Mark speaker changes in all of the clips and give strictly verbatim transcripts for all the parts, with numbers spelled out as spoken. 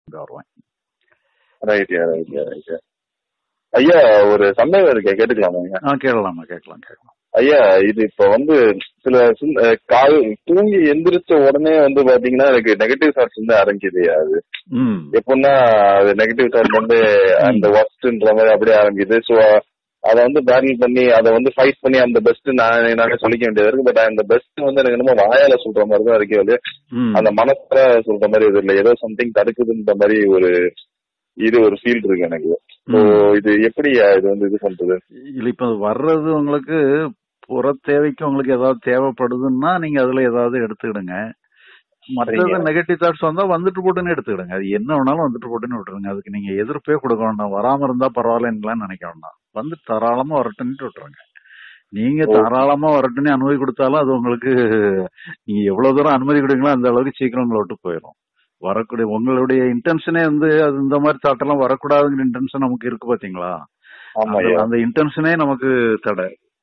Speaker 1: வருவேன்.
Speaker 2: ரைட்யா ரைட்யா ரைட்யா. ஐயா ஒரு சந்தேகம் இருக்கே, கேட்டுக்கலாமா?
Speaker 1: ஆ கேட்கலாமா, கேட்கலாம் கேட்கலாம்.
Speaker 2: ஐயா இது இப்ப வந்து சில கால் தூங்கி எந்திரிச்ச உடனே வந்து பாத்தீங்கன்னா எனக்கு நெகட்டிவ் தாட்ஸ் வந்து ஆரம்பிக்குது. அது எப்படின்னா அது நெகட்டிவ் தாட் வந்து அந்த ஒர்ஸ்ட்ன்ற மாதிரி அப்படியே ஆரம்பிக்குது. ஸோ அதை வந்து பேட்டில் பண்ணி அதை வந்து ஃபைட் பண்ணி அந்த பெஸ்ட் நான் என்னால சொல்லிக்க வேண்டியது இருக்கு. பட் அந்த பெஸ்ட் வந்து எனக்கு என்னமோ வாயால சொல்ற மாதிரி தான் இருக்கு. அது அந்த மனசுல சொல்ற மாதிரி இது இல்லை, ஏதோ சம்திங் தடுக்குதுன்ற மாதிரி ஒரு இது ஒரு ஃபீல் இருக்கு எனக்கு. இது எப்படி இது வந்து இது பண்றது?
Speaker 1: இல்ல இப்ப வர்றது உங்களுக்கு புற தேவைக்கு உங்களுக்கு ஏதாவது தேவைப்படுதுன்னா நீங்க அதுல ஏதாவது எடுத்துக்கிடுங்க. மற்றது நெகட்டிவ் தாட்ஸ் வந்தா வந்துட்டு போட்டுன்னு எடுத்துக்கிடுங்க. அது என்ன வேணாலும் வந்துட்டு போட்டுன்னு விட்டுருங்க. அதுக்கு நீங்க எதிர்ப்பே கொடுக்க வேண்டாம். வராம இருந்தா பரவாயில்லன்னு நினைக்க வேண்டாம். வந்து தாராளமா வரட்டுன்னு விட்டுருங்க. நீங்க தாராளமா வரட்டுன்னு அனுமதி கொடுத்தாலும் அது உங்களுக்கு நீங்க எவ்வளவு தூரம் அனுமதி கொடுங்களோ அந்த அளவுக்கு சீக்கிரம் உங்களை விட்டு போயிடும். வரக்கூடிய உங்களுடைய இன்டென்ஷனே வந்து அது இந்த மாதிரி தாட்டெல்லாம் வரக்கூடாதுங்கிற இன்டென்ஷன் நமக்கு இருக்கு பாத்தீங்களா? அந்த இன்டென்ஷனே நமக்கு தடை.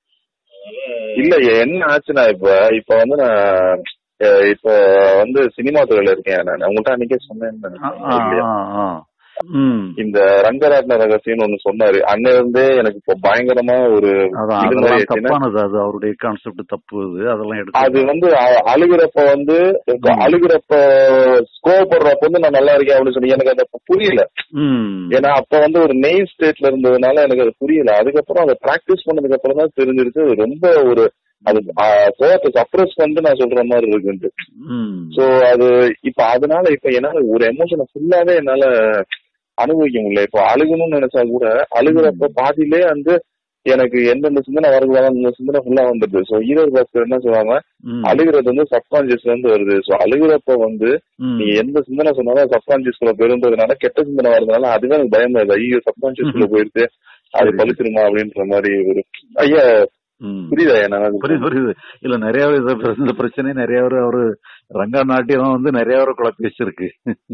Speaker 2: இல்ல என்ன ஆச்சுன்னா இப்ப இப்ப வந்து நான் இப்ப வந்து சினிமா துறையில இருக்கேன். நான் உங்கள்கிட்ட அன்னைக்கே சொன்னேன். இந்த ரங்கராட்ன ரகசியம் ஒண்ணு சொன்னாரு. அன்ன இருந்தே எனக்கு இப்ப பயங்கரமா ஒரு
Speaker 1: தப்பானது. அது அவருடைய கான்செப்ட் தப்பு. அதெல்லாம் எடுத்து
Speaker 2: அது வந்து அழுகிறப்ப வந்து அழுகிறப்ப கோவப்படுறப்ப வந்து நான் நல்லா இருக்கேன் அப்படின்னு சொல்லி எனக்கு அதை புரியல. ஏன்னா அப்ப வந்து ஒரு நெய் ஸ்டேட்ல இருந்ததுனால எனக்கு அது புரியல. அதுக்கப்புறம் அதை பிராக்டிஸ் பண்ணதுக்கு அப்புறம் தான் தெரிஞ்சிருக்கு ரொம்ப ஒரு அது கோவத்தை சப்ரஸ் வந்து நான் சொல்ற மாதிரி இருக்குன்ட்டு. சோ அது இப்ப அதனால இப்ப என்னால ஒரு எமோஷனை ஃபுல்லாவே என்னால அனுபவிக்க முடியல. இப்போ அழுகணும்னு நினைச்சா கூட அழுகுறப்ப பாதியிலே வந்து எனக்கு எந்தெந்த சிந்தனை வரக்கூடாது அந்த சிந்தனை ஃபுல்லா வந்துடுது. சோ ஈரர் பாஸ்கர் என்ன சொல்லுவாங்க, அழுகிறது வந்து சப்கான்சியஸ்ல இருந்து வருது. சோ அழுகுறப்ப வந்து நீ எந்த சிந்தனை சொன்னாலும் சப்கான்சியஸ்குள்ள போயிருந்ததுனால கெட்ட சிந்தனை வருதுனால அதுவே எனக்கு பயமா இருக்கு. ஐயோ சப்கான்சியஸ்குள்ள போயிருக்கு அது பழிச்சிருமா அப்படின்ற மாதிரி ஒரு ஐயா புரியுதா?
Speaker 1: புரியுது புரியுது. இல்ல நிறைய இந்த பிரச்சனை நிறைய பேர் அவரு ரங்கா நாட்டியம் வந்து நிறைய பேர் குழப்பி வச்சிருக்கு.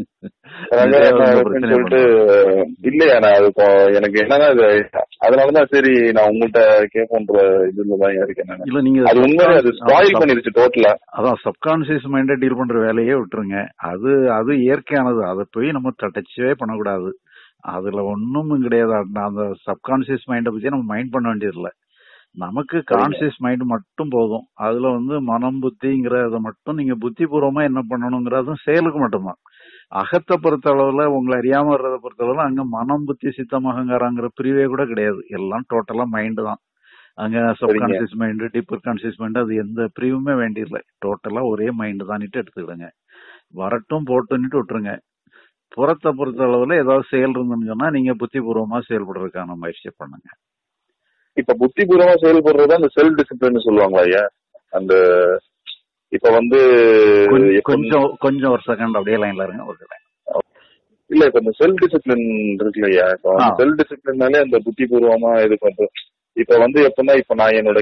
Speaker 2: சொல்லிட்டு இல்லையா நான் அது எனக்கு என்னன்னா அதனாலதான் சரி நான் உங்கள்கிட்ட கேட்போன்ற இதுலதான் இருக்கேன்.
Speaker 1: இல்ல நீங்க
Speaker 2: அது உண்மையிலே அது ஸ்பாயில் பண்ணிருச்சு டோட்டலா.
Speaker 1: அதான் சப்கான்சியஸ் மைண்ட டீல் பண்ற வேலையே விட்டுருங்க. அது அது இயற்கையானது. அதை போய் நம்ம டச்சவே பண்ணக்கூடாது. அதுல ஒன்னும் கிடையாது. அந்த சப்கான்சியஸ் மைண்டை பத்தி நம்ம மைண்ட் பண்ண வேண்டியது இல்லை. நமக்கு கான்சியஸ் மைண்ட் மட்டும் போதும். அதுல வந்து மனம் புத்திங்கிறத மட்டும் நீங்க புத்தி பூர்வமா என்ன பண்ணணுங்கிறதும் செயலுக்கு மட்டும்தான். அகத்தை பொறுத்த அளவுல உங்களை அறியாம வர்றதை பொறுத்த அளவுல அங்க மனம் புத்தி சித்தம் அகங்காரங்கிற பிரிவே கூட கிடையாது. எல்லாம் டோட்டலா மைண்டு தான். அங்க subconscious mind deeper conscious mind அது எந்த பிரிவுமே வேண்டியதில்லை. டோட்டலா ஒரே மைண்டு தான் எடுத்துக்கிடுங்க. வரட்டும் போட்டுன்னுட்டு விட்டுருங்க. புறத்தை பொறுத்த அளவுல ஏதாவது செயல் இருந்துன்னு சொன்னா நீங்க புத்தி பூர்வமா செயல்படுறதுக்கான முயற்சி பண்ணுங்க.
Speaker 2: இப்ப புத்தி பூர்வமா செயல்படுறது அந்த செல்ஃப் டிசிப்ளின் சொல்லுவாங்களா ஐயா? அந்த இப்ப வந்து
Speaker 1: கொஞ்சம் கொஞ்சம் ஒரு செகண்ட் அப்படியே லைன்ல இருங்க. ஒரு
Speaker 2: இல்ல இப்ப இந்த செல்ஃப் டிசிப்ளின் இருக்கு இல்லையா? இப்ப செல்ஃப் டிசிப்ளின்னாலே அந்த புத்தி பூர்வமா இது பண்றது. இப்ப வந்து எப்படின்னா இப்ப நான் என்னோட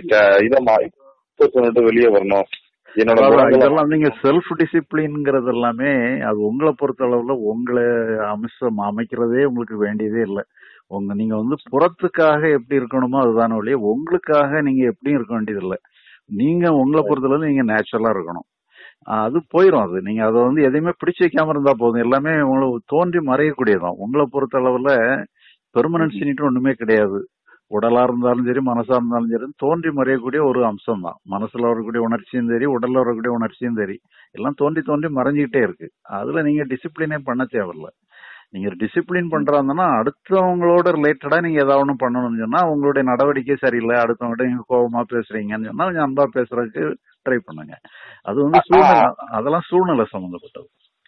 Speaker 2: இதை வெளியே வரணும்.
Speaker 1: இதெல்லாம் நீங்க செல்ஃப் டிசிப்ளின்ங்கிறது எல்லாமே அது உங்களை பொறுத்த அளவுல உங்களை அம்சம் அமைக்கிறதே உங்களுக்கு வேண்டியதே இல்லை. உங்க நீங்க வந்து புறத்துக்காக எப்படி இருக்கணுமோ அதுதான ஒழிய உங்களுக்காக நீங்க எப்படியும் இருக்க வேண்டியது இல்லை. நீங்க உங்களை பொறுத்தளவு நீங்க நேச்சுரலா இருக்கணும். அது போயிடும். அது நீங்க அதை வந்து எதையுமே பிடிச்சு வைக்காம இருந்தா போதும். எல்லாமே உங்களுக்கு தோன்றி மறையக்கூடியதான். உங்களை பொறுத்த அளவுல பெர்மனன்சினிட்டு ஒண்ணுமே கிடையாது. உடலா இருந்தாலும் சரி மனசா இருந்தாலும் சரி தோன்றி மறையக்கூடிய ஒரு அம்சம் தான். மனசுல வரக்கூடிய உணர்ச்சியும் சரி உடல்ல வரக்கூடிய உணர்ச்சியும் சரி எல்லாம் தோன்றி தோன்றி மறைஞ்சிக்கிட்டே இருக்கு. அதுல நீங்க டிசிப்ளினே பண்ண தேவையில்லை. நீங்க டிசிப்ளின் பண்றாங்கன்னா அடுத்தவங்களோட ரிலேட்டடா நீங்க ஏதாவது ஒண்ணு பண்ணணும்னு சொன்னா உங்களுடைய நடவடிக்கை சரியில்லை, அடுத்தவங்ககிட்ட நீங்க கோபமா பேசுறீங்கன்னு சொன்னா கொஞ்சம் அன்பா பேசுறதுக்கு ட்ரை பண்ணுங்க. அது வந்து சூழ்நிலை, அதெல்லாம் சூழ்நிலை சம்பந்தப்பட்டது.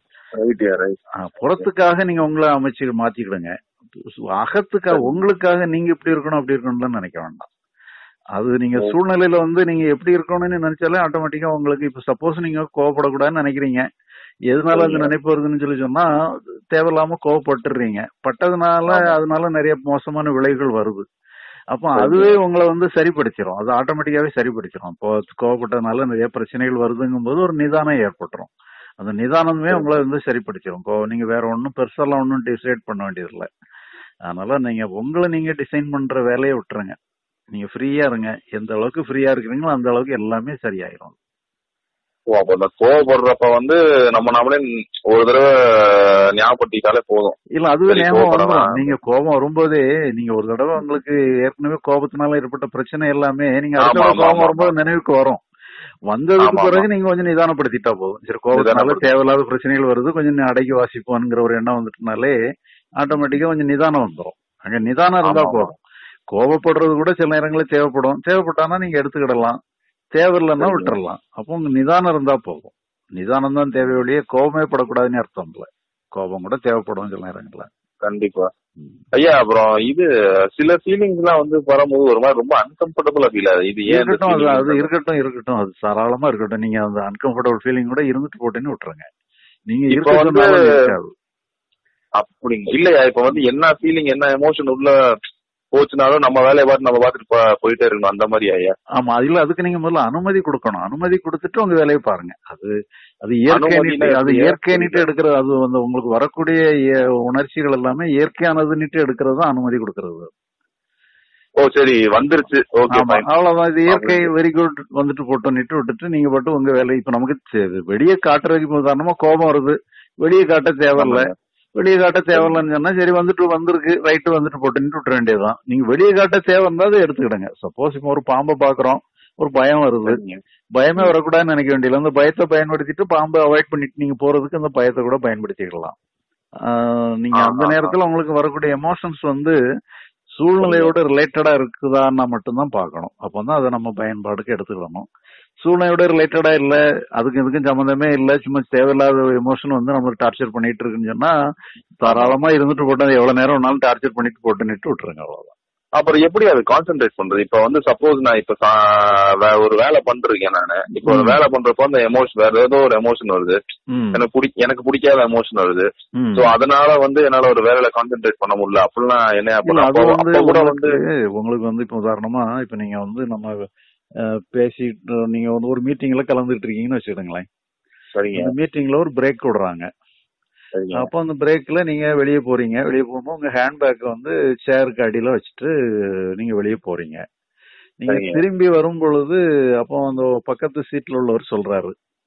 Speaker 1: புறத்துக்காக நீங்க உங்களை அமைச்சு மாத்திக்கிடுங்க. அகத்துக்காக உங்களுக்காக நீங்க இப்படி இருக்கணும் அப்படி இருக்கணும்னு நினைக்க வேண்டாம். அது நீங்க சூழ்நிலையில வந்து நீங்க எப்படி இருக்கணும்னு நினைச்சாலே ஆட்டோமேட்டிக்கா உங்களுக்கு இப்ப சப்போஸ் நீங்க கோவப்படக்கூடாதுன்னு நினைக்கிறீங்க, எதனால அது நினைப்பு வருதுன்னு சொல்லி சொன்னா தேவையில்லாம கோவப்பட்டுறீங்க. பட்டதுனால அதனால நிறைய மோசமான விளைவுகள் வருது. அப்ப அதுவே உங்களை வந்து சரிப்படுத்திடும். அது ஆட்டோமேட்டிக்காவே சரிப்படுத்திடும். இப்போ கோவப்பட்டதுனால நிறைய பிரச்சனைகள் வருதுங்கும் போது ஒரு நிதானம் ஏற்பட்டுரும். அந்த நிதானமே உங்களை வந்து சரிப்படுத்திடும். இப்போ நீங்க வேற ஒன்னும் பெருசாலாம் ஒன்னும் டிசைட் பண்ண வேண்டியது இல்லை. அதனால நீங்க உங்களை நீங்க டிசைன் பண்ற வேலையை விட்டுருங்க. நீங்க ஃப்ரீயா இருங்க. எந்த அளவுக்கு ஃப்ரீயா இருக்கிறீங்களோ அந்த அளவுக்கு எல்லாமே சரியாயிரும்.
Speaker 2: ஓ, அப்ப இந்த கோவப்படுறப்ப வந்து நம்ம நாமளே ஒரு தடவை ஞாபகப்படுத்திட்டாலே போதும்.
Speaker 1: இல்ல அதுவே ஞாபகம் வந்துடும். நீங்க கோபம் வரும்போதே நீங்க ஒரு தடவை உங்களுக்கு ஏற்கனவே கோபத்தினால ஏற்பட்ட பிரச்சனை எல்லாமே நீங்க அடுத்த கோபம் வரும்போது நினைவுக்கு வரும். வந்ததுக்கு பிறகு நீங்க கொஞ்சம் நிதானப்படுத்திட்டா போதும். சரி, கோபத்தினால தேவையில்லாத பிரச்சனைகள் வருது, கொஞ்சம் அடக்கி வாசிப்போங்கிற ஒரு எண்ணம் வந்துட்டுனாலே ஆட்டோமேட்டிக்கா கொஞ்சம் நிதானம் வந்துடும். அங்க நிதானம் இருந்தா போதும். கோபப்படுறது கூட சில நேரங்களில் தேவைப்படும். தேவைப்பட்டானா நீங்க எடுத்துக்கிடலாம், தேவையில்லைன்னா விட்டுறலாம். அப்போ உங்க நிதானம் இருந்தா போதும். நிதானம் தான் தேவையொழிய கோபமே படக்கூடாதுன்னு அர்த்தம் இல்ல. கோபம் கூட தேவைப்படும் சில நேரங்கள்ல.
Speaker 2: கண்டிப்பா ஐயா. அப்புறம் இது சில ஃபீலிங்ஸ் எல்லாம் வந்து வரும்போது ஒரு மாதிரி ரொம்ப அன்கம்ஃபர்டபுளா ஃபீல் ஆகுது. இது ஏன்
Speaker 1: இருக்கட்டும், அது அது இருக்கட்டும் இருக்கட்டும் அது தாராளமா இருக்கட்டும். நீங்க அந்த அன்கம்ஃபர்டபுள் ஃபீலிங் கூட இருந்துட்டு போட்டேன்னு விட்டுருங்க. நீங்க
Speaker 2: இப்ப வந்து
Speaker 1: இருக்காது
Speaker 2: அப்படி இல்லையா? இப்ப வந்து என்ன ஃபீலிங் என்ன எமோஷன் உள்ள போச்சுனாலும் நம்ம வேலையை பார்த்து நம்ம பார்த்துட்டு போயிட்டே இருக்கணும், அந்த மாதிரி ஐயா.
Speaker 1: ஆமா, இல்ல அதுக்கு நீங்க முதல்ல அனுமதி கொடுக்கணும். அனுமதி கொடுத்துட்டு உங்க வேலையை பாருங்க. அது அது இயற்கை அது இயற்கைன்னுட்டு எடுக்கிறது. அது வந்து உங்களுக்கு வரக்கூடிய உணர்ச்சிகள் எல்லாமே இயற்கையானதுன்னுட்டு எடுக்கிறது தான் அனுமதி கொடுக்கறது.
Speaker 2: ஓ சரி, வந்துருச்சு,
Speaker 1: அவ்வளவுதான். இது இயற்கை, வெரி குட், வந்துட்டு போட்டோன்னுட்டு விட்டுட்டு நீங்க பாட்டு உங்க வேலை. இப்ப நமக்கு வெளியே காட்டுறதுக்கு உதாரணமா கோபம் வருது, வெளியே காட்ட தேவையில்ல. வெளியே காட்ட தேவையில்லன்னு சொன்னா சரி வந்துட்டு வந்திருக்கு ரைட்டு வந்துட்டு போட்டுன்னு விட்டுற வேண்டியதுதான். நீங்க வெளியே காட்ட தேவை இருந்தா அதை எடுத்துக்கிடுங்க. சப்போஸ் இப்ப ஒரு பாம்பை பாக்குறோம், ஒரு பயம் வருது, பயமே வரக்கூடாதுன்னு நினைக்க வேண்டியது. அந்த பயத்தை பயன்படுத்திட்டு பாம்பை அவாய்ட் பண்ணிட்டு நீங்க போறதுக்கு அந்த பயத்தை கூட பயன்படுத்திக்கலாம். நீங்க அந்த நேரத்துல உங்களுக்கு வரக்கூடிய எமோஷன்ஸ் வந்து சூழ்நிலையோட ரிலேட்டடா இருக்குதான்னா மட்டும்தான் பாக்கணும். அப்பதான் அதை நம்ம பயன்பாடுக்கு எடுத்துக்கிடணும். சூழ்நிலையோட ரிலேட்டடா இல்ல, அதுக்கு இதுக்கும் சம்பந்தமே இல்ல, சும்மா தேவையில்லாத எமோஷன் வந்து நம்ம டார்ச்சர் பண்ணிட்டு இருக்குன்னு சொன்னா தாராளமா இருந்துட்டு போட்டது எவ்வளவு நேரம் வேணாலும் டார்ச்சர் பண்ணிட்டு போட்டுன்னுட்டு விட்டுருங்க, அவ்வளவுதான்.
Speaker 2: அப்புறம் எப்படி அது கான்சென்ட்ரேட் பண்றது? இப்ப வந்து சப்போஸ் நான் இப்ப ஒரு வேலை பண்றேன், நானு இப்ப ஒரு வேலை பண்றப்போ அந்த எமோஷன் வேற ஏதோ ஒரு எமோஷன் வருது, எனக்கு பிடி எனக்கு பிடிக்காத எமோஷன் வருது. சோ அதனால வந்து என்னால ஒரு வேலையில கான்சென்ட்ரேட் பண்ண முடியல அப்படிலாம் என்ன கூட வந்து
Speaker 1: உங்களுக்கு வந்து இப்ப உதாரணமா இப்ப நீங்க வந்து நம்ம பேசிட்டு நீங்க வந்து ஒரு மீட்டிங்ல கலந்துட்டு இருக்கீங்கன்னு வச்சுக்கிடுங்களேன்.
Speaker 2: சரிங்க.
Speaker 1: மீட்டிங்ல ஒரு பிரேக் விடுறாங்க. அப்போ அந்த பிரேக்ல நீங்க வெளியே போறீங்க. வெளியே போகும்போது உங்க ஹேண்ட்பேக் வந்து சேருக்கு அடியில வச்சுட்டு நீங்க வெளியே போறீங்க. நீங்க திரும்பி வரும் பொழுது அப்போ அந்த பக்கத்து சீட்ல உள்ளவர் சொல்றாரு,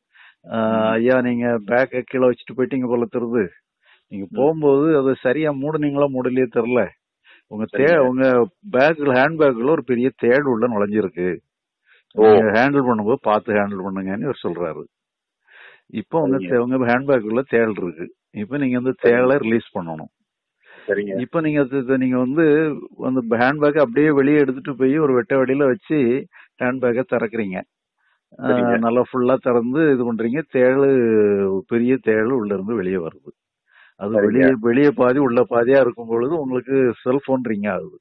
Speaker 1: ஐயா நீங்க பேக்க கீழே வச்சுட்டு போயிட்டீங்க போல தெரியுது, நீங்க போகும்போது அது சரியா மூடுனீங்களா மூடலையே தெரியல, உங்க தே உங்க பேக்ல ஹேண்ட்பேக்ல ஒரு பெரிய தேடு உள்ள நுழைஞ்சிருக்கு, ஹேண்டில் பண்ணும்போது பார்த்து ஹேண்டில் பண்ணுங்கன்னு இவர் சொல்றாரு. இப்போ உங்க உங்க ஹேண்ட்பேக்குள்ள தேள் இருக்கு. இப்ப நீங்க வந்து தேளை ரிலீஸ் பண்ணணும். இப்ப நீங்க நீங்க வந்து அந்த ஹேண்ட்பேக் அப்படியே வெளியே எடுத்துட்டு போய் ஒரு வெட்ட வடியில வச்சு ஹேண்ட்பேக்கை திறக்கிறீங்க. நல்லா ஃபுல்லா திறந்து இது பண்றீங்க. தேளு பெரிய தேளு உள்ள இருந்து வெளியே வருது. அது வெளியே வெளியே பாதி உள்ள பாதியா இருக்கும் பொழுது உங்களுக்கு செல்போன் ரிங் ஆகுது.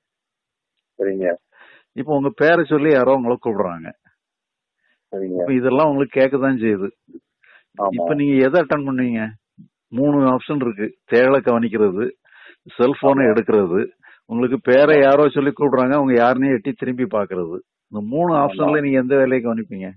Speaker 1: இப்ப உங்க பேரை சொல்லி யாரோ உங்களை கூப்பிடுறாங்க. இதெல்லாம் உங்களுக்கு கேட்கதான் செய்யுது. இப்ப நீங்க எதை அட்டன் பண்ணுவீங்க? மூணு ஆப்ஷன் இருக்கு. தேளை கவனிக்கிறது, செல்போனை எடுக்கிறது, உங்களுக்கு பேரை யாரோ சொல்லி கூப்பிடுறாங்க, அவங்க யாருன்னே எட்டி திரும்பி பாக்குறது. இந்த மூணு ஆப்ஷன்ல நீங்க எந்த வேலையை கவனிப்பீங்க?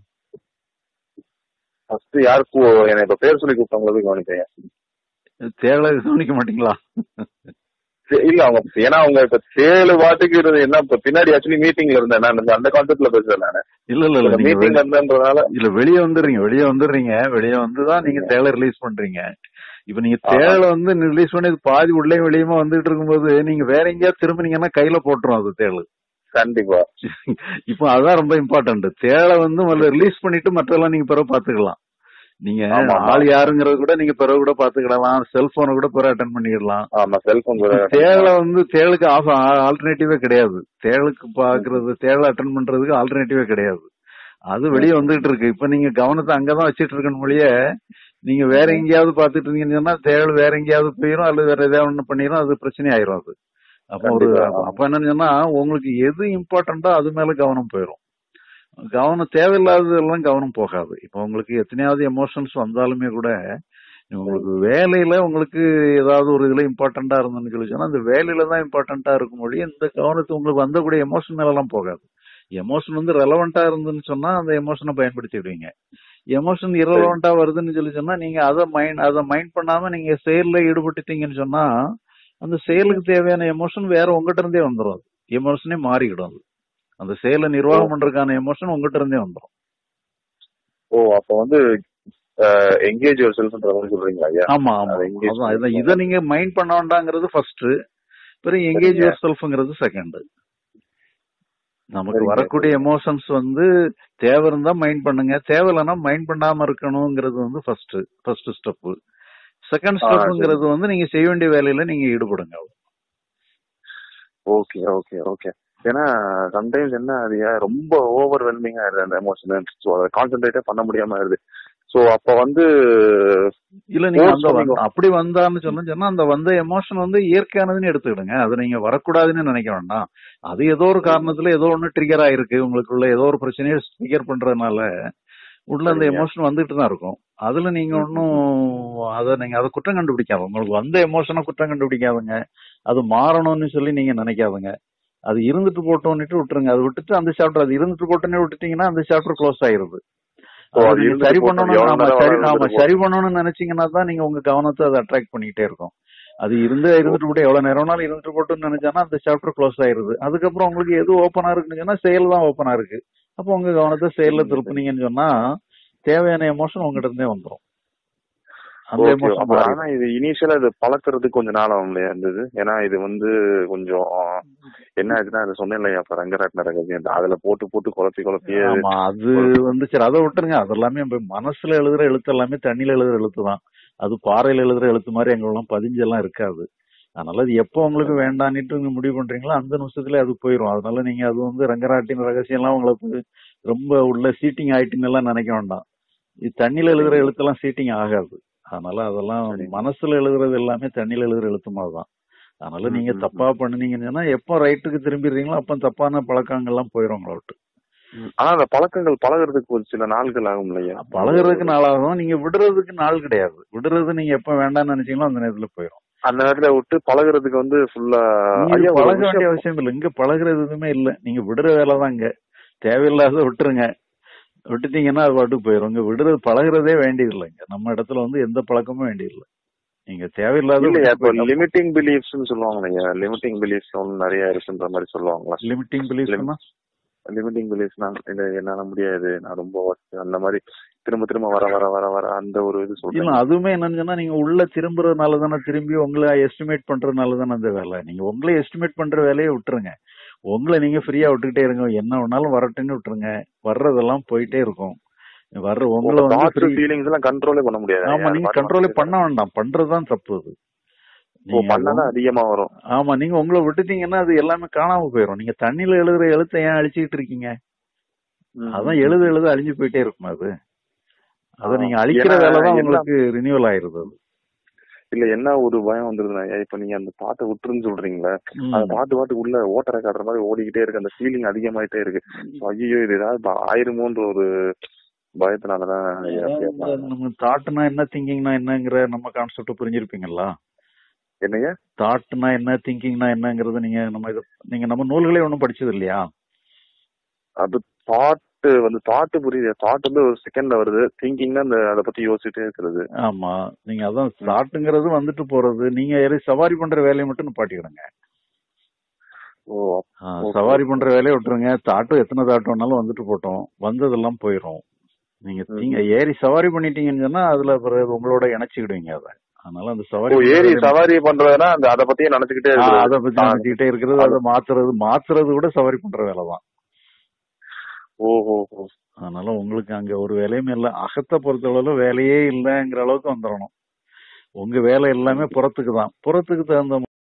Speaker 2: யாருக்கு எனக்கு பேர் சொல்லி கூப்பிட்டவங்களுக்கு கவனிப்பீங்க.
Speaker 1: தேளை கவனிக்க மாட்டீங்களா?
Speaker 2: இல்ல அவங்க ஏன்னா அவங்க இப்ப தேழு வாட்டுக்கு இருந்தது என்ன இப்ப பின்னாடி ஆக்சுவலி மீட்டிங்ல இருந்தேன் நான் அந்த கான்செப்ட்ல பேசுறேன் நானு.
Speaker 1: இல்ல இல்ல இல்ல மீட்டிங்ல இருந்ததுனால இல்ல வெளியே வந்துடுறீங்க. வெளியே வந்துடுறீங்க வெளியே வந்துதான் நீங்க தேளை ரிலீஸ் பண்றீங்க. இப்ப நீங்க தேளை வந்து ரிலீஸ் பண்ணி பாதி உள்ளே வெளியுமா வந்துட்டு இருக்கும்போது நீங்க வேற எங்கேயாவது திரும்பினீங்கன்னா கையில போட்டுரும் அது தேளு.
Speaker 2: கண்டிப்பா.
Speaker 1: இப்ப அதான் ரொம்ப இம்பார்ட்டன்ட். தேளை வந்து முதல்ல ரிலீஸ் பண்ணிட்டு மற்றெல்லாம் நீங்க பிறகு பாத்துக்கலாம். நீங்க ஆள் யாருங்கறது கூட நீங்க பிறகு கூட பாத்துக்கிடலாம். செல்போனை கூட பிறகு அட்டன் பண்ணிடலாம். தேளை வந்து தேளுக்கு ஆல்டர்னேட்டிவே கிடையாது. தேளுக்கு பாக்குறது தேளை அட்டன் பண்றதுக்கு ஆல்டர்னேட்டிவே கிடையாது. அது வெளியே வந்துகிட்டு இருக்கு. இப்ப நீங்க கவனத்தை அங்கதான் வச்சிட்டு இருக்கணும் மொழிய நீங்க வேற எங்கேயாவது பாத்துட்டு இருந்தீங்கன்னு சொன்னா தேள் வேற எங்கேயாவது போயிரும் அல்லது வேற ஏதாவது ஒண்ணு பண்ணிரும். அது பிரச்சனை ஆயிரும். அது அப்ப ஒரு அப்ப என்னன்னு சொன்னா உங்களுக்கு எது இம்பார்ட்டன்டோ அது மேல கவனம் போயிரும். கவனம் தேவையில்லாததெல்லாம் கவனம் போகாது. இப்ப உங்களுக்கு எத்தனையாவது எமோஷன்ஸ் வந்தாலுமே கூட உங்களுக்கு வேலையில உங்களுக்கு ஏதாவது ஒரு இதுல இம்பார்ட்டன்டா இருந்ததுன்னு சொல்லி சொன்னா அந்த வேலையில தான் இம்பார்ட்டன்டா இருக்கும் மொழி இந்த கவனத்தை உங்களுக்கு வந்தக்கூடிய எமோஷன் மேல எல்லாம் போகாது. எமோஷன் வந்து ரெலவெண்டா இருந்துன்னு சொன்னா அந்த எமோஷனை பயன்படுத்திடுவீங்க. எமோஷன் இரலவெண்டா வருதுன்னு சொல்லி சொன்னா நீங்க அதை மைண்ட் அதை மைண்ட் பண்ணாம நீங்க செயல்ல ஈடுபட்டுட்டீங்கன்னு சொன்னா அந்த செயலுக்கு தேவையான எமோஷன் வேற உங்ககிட்ட இருந்தே வந்துடும். எமோஷனே மாறிக்கிடும். அது அந்த செயலை நிர்வாகம் பண்றதுக்கான எமோஷன் உங்ககிட்ட இருந்தே வந்துடும்.
Speaker 2: ஓ அப்ப வந்து எங்கேஜ் யுவர் செல்ஃப்ன்ற மாதிரி சொல்றீங்களா ஐயா?
Speaker 1: ஆமா ஆமா அதான் இதை நீங்க மைண்ட் பண்ண வேண்டாங்கிறது ஃபர்ஸ்ட், பிறகு எங்கேஜ் யுவர் செல்ஃப்ங்கிறது செகண்ட். நமக்கு வரக்கூடிய எமோஷன்ஸ் வந்து தேவை இருந்தா மைண்ட் பண்ணுங்க, தேவையில்லைன்னா மைண்ட் பண்ணாம இருக்கணுங்கிறது வந்து ஃபர்ஸ்ட் ஃபர்ஸ்ட் ஸ்டெப். செகண்ட் ஸ்டெப்ங்கிறது வந்து நீங்க செய்ய வேண்டிய வேலையில நீங்க ஈடுபடுங்க.
Speaker 2: Okay okay okay. ஏன்னா சம்டைம்ஸ் என்ன அது ரொம்ப ஓவர்வெல்மிங்கா ஆயிருது அந்த எமோஷன், ஸோ அதை கான்சென்ட்ரேட்டே பண்ண முடியாம ஆயிருது. சோ அப்ப வந்து
Speaker 1: இல்ல நீங்க அந்த அப்படி வந்தான்னு சொன்னா அந்த வந்த எமோஷன் வந்து இயற்கையானதுன்னு எடுத்துக்கிடுங்க. அது நீங்க வரக்கூடாதுன்னு நினைக்க வேண்டாம். அது ஏதோ ஒரு காரணத்துல ஏதோ ஒண்ணு ட்ரிகர் ஆயிருக்கு உங்களுக்குள்ள, ஏதோ ஒரு பிரச்சனையை ட்ரிகர் பண்றதுனால உள்ள அந்த எமோஷன் வந்துட்டு தான் இருக்கும். அதுல நீங்க ஒன்னும் அதை நீங்க அதை குற்றம் கண்டுபிடிக்காத, உங்களுக்கு வந்த எமோஷனை குற்றம் கண்டுபிடிக்காதுங்க. அது மாறணும்னு சொல்லி நீங்க நினைக்காதுங்க. அது இருந்துட்டு போட்டோன்னுட்டு விட்டுருங்க. அது விட்டுட்டு அந்த சாப்டர் அது இருந்துட்டு போட்டோன்னே விட்டுட்டீங்கன்னா அந்த சாப்டர் க்ளோஸ் ஆயிருது. சரி பண்ணணும் சரி பண்ணணும்னு நினைச்சீங்கன்னா தான் நீங்க உங்க கவனத்தை அதை அட்ராக்ட் பண்ணிக்கிட்டே இருக்கும். அது இருந்து இருந்துட்டு போட்டு எவ்வளவு நேரம்னாலும் இருந்துட்டு போட்டுன்னு நினைச்சானா அந்த சாப்டர் க்ளோஸ் ஆயிருது. அதுக்கப்புறம் உங்களுக்கு எது ஓப்பனா இருக்குன்னு சொன்னா செயல் தான் ஓப்பனா இருக்கு. அப்போ உங்க கவனத்தை செயல்ல திருப்பினீங்கன்னு சொன்னா தேவையான எமோஷன் உங்ககிட்ட இருந்தே வந்துடும்.
Speaker 2: ஆனா இது இனிஷியலா இது பழக்கிறதுக்கு கொஞ்சம் நாள் ஆகும் இல்லையா இருந்தது? ஏன்னா இது வந்து கொஞ்சம் என்ன ஆச்சுன்னா அது சொன்னேன் இல்லையா அப்ப ரங்கராட்ன ரகசியம், அதுல போட்டு போட்டு குழப்பி குழப்பி
Speaker 1: அது வந்து சரி அதை விட்டுருங்க. அது எல்லாமே மனசுல எழுதுற எழுத்து எல்லாமே தண்ணியில எழுதுற எழுத்து தான். அது பாறையில எழுதுற எழுத்து மாதிரி எங்கெல்லாம் பதிஞ்செல்லாம் இருக்காது. அதனால அது எப்போ உங்களுக்கு வேண்டான்னுட்டு நீங்க முடிவு பண்றீங்களோ அந்த நிமிஷத்துல அது போயிடும். அதனால நீங்க அது வந்து ரங்கராட்டின் ரகசியம் எல்லாம் உங்களுக்கு ரொம்ப உள்ள சீட்டிங் ஆயிட்டுன்னு எல்லாம் நினைக்க வேண்டாம். இது தண்ணியில எழுதுற எழுத்தெல்லாம் சீட்டிங் ஆகாது. அதனால அதெல்லாம் மனசுல எழுதுறது எல்லாமே தண்ணியில எழுதுற எழுத்து மாதிரி தான். அதனால நீங்க தப்பா பண்ணுனீங்கன்னா எப்போ ரைட்டுக்கு திரும்பிடுறீங்களோ அப்ப தப்பான பழக்கங்கள்லாம் போயிடும் உங்களை விட்டு.
Speaker 2: ஆனா அந்த பழக்கங்கள் பழகிறதுக்கு ஒரு சில நாள்கள் ஆகும் இல்லையா?
Speaker 1: பழகிறதுக்கு நாள் ஆகும். நீங்க விடுறதுக்கு நாள் கிடையாது. விடுறது நீங்க எப்ப வேண்டாம்னு நினைச்சீங்களோ அந்த நேரத்துல போயிடும்.
Speaker 2: அந்த நேரத்துல விட்டு பழகிறதுக்கு வந்து ஃபுல்லா
Speaker 1: பழக வேண்டிய அவசியம் இல்லை. இங்க பழகிறது எதுவுமே இல்லை. நீங்க விடுற வேலை தான். இங்க தேவையில்லாத விட்டுருங்க. விட்டுட்டீங்கன்னா அது பாட்டுக்கு போயிடும். இங்க விடுறது பழகிறதே வேண்டியது இல்லைங்க. நம்ம இடத்துல வந்து எந்த பழக்கமும் வேண்டியதில்லை. நீங்க தேவையில்லாத
Speaker 2: லிமிட்டிங் பிலீஃப்ஸ் சொல்லுவாங்க. லிமிட்டிங் பிலீஃப்ஸ் நிறைய இருக்குன்ற மாதிரி சொல்லுவாங்களா?
Speaker 1: லிமிட்டிங் பிலீஃப்ஸ்னா
Speaker 2: லிமிட்டிங் பிலீஃப்ஸ்னா இல்ல என்னால முடியாது, நான் ரொம்ப அந்த மாதிரி திரும்ப திரும்ப வர வர வர வர அந்த ஒரு இது சொல்றீங்க.
Speaker 1: அதுவுமே என்னன்னு சொன்னா நீங்க உள்ள திரும்புறதுனால தானே, திரும்பி உங்களை எஸ்டிமேட் பண்றதுனால தானே அந்த வேலை. நீங்க உங்களை எஸ்டிமேட் பண்ற வேலையை விட்டுருங்க. உங்களை நீங்க ஃப்ரீயா விட்டுக்கிட்டே இருங்க. என்ன வேணாலும் வரட்டுன்னு விட்டுருங்க. வர்றதெல்லாம் போயிட்டே இருக்கும். வர்ற உங்களை வந்து
Speaker 2: ஃபீலிங்ஸ் எல்லாம் கண்ட்ரோலே பண்ண முடியாது.
Speaker 1: ஆமா நீங்க கண்ட்ரோலே பண்ண வேண்டாம். பண்றதுதான் தப்பு. அது
Speaker 2: பண்ணாதான் அதிகமா வரும்.
Speaker 1: ஆமா நீங்க உங்களை விட்டுட்டீங்கன்னா அது எல்லாமே காணாம போயிடும். நீங்க தண்ணியில எழுதுற எழுத்தை ஏன் அழிச்சுக்கிட்டு இருக்கீங்க? அதான் எழுத எழுத அழிஞ்சு போயிட்டே இருக்கும். அது அதை நீங்க அழிக்கிற வேலைதான் உங்களுக்கு ரினியூவல் ஆயிருது.
Speaker 2: இல்ல என்ன ஒரு பயம் வந்துருதுன்னா, இப்ப நீங்க அந்த பாட்டை விட்டுருன்னு சொல்றீங்களா, அந்த பாட்டு பாட்டு உள்ள ஓட்டரை காட்டுற மாதிரி ஓடிக்கிட்டே இருக்கு. அந்த ஃபீலிங் அதிகமாயிட்டே இருக்கு. ஐயோ இது ஏதாவது ஆயிருமோன்ற ஒரு பயத்தினாலதான்.
Speaker 1: நம்ம தாட்னா என்ன, திங்கிங்னா என்னங்கிற நம்ம கான்செப்ட் புரிஞ்சிருப்பீங்களா?
Speaker 2: என்னங்க
Speaker 1: தாட்னா என்ன, திங்கிங்னா என்னங்கறது நீங்க நம்ம இது நீங்க நம்ம நூல்களே ஒன்னும் படிச்சது இல்லையா?
Speaker 2: அது தாட் வந்து தாட் புரியுது. தாட் வந்து ஒரு செகண்ட்ல வருது. திங்கிங்னா அந்த அதை பத்தி யோசிச்சுட்டே இருக்கிறது.
Speaker 1: ஆமா நீங்க அதான் தாட்டுங்கிறது வந்துட்டு போறது. நீங்க யாரும் சவாரி பண்ற வேலையை மட்டும் நிப்பாட்டிக்கிடுங்க.
Speaker 2: ஓ
Speaker 1: சவாரி பண்ற வேலையை விட்டுருங்க. தாட்டும் எத்தனை தாட்டு வேணாலும் வந்துட்டு போட்டோம், வந்ததெல்லாம் போயிடும். நீங்க நீங்க ஏறி சவாரி பண்ணிட்டீங்கன்னு சொன்னா அதுல உங்களோட இணைச்சுக்கிடுவீங்க. அதை அதனால அந்த சவாரி
Speaker 2: ஏறி சவாரி பண்றதுன்னா அந்த அதை பத்தியே நினைச்சுக்கிட்டே
Speaker 1: அதை பத்தி நினைச்சுக்கிட்டே இருக்கிறது. அதை மாத்துறது மாத்துறது கூட சவாரி பண்ற வேலைதான்.
Speaker 2: ஓஹோ.
Speaker 1: அதனால உங்களுக்கு அங்க ஒரு வேலையுமே இல்லை. அகத்தை பொறுத்தளவுல வேலையே இல்லைங்கிற அளவுக்கு வந்துடணும். உங்க வேலை எல்லாமே புறத்துக்கு தான். புறத்துக்கு தகுந்த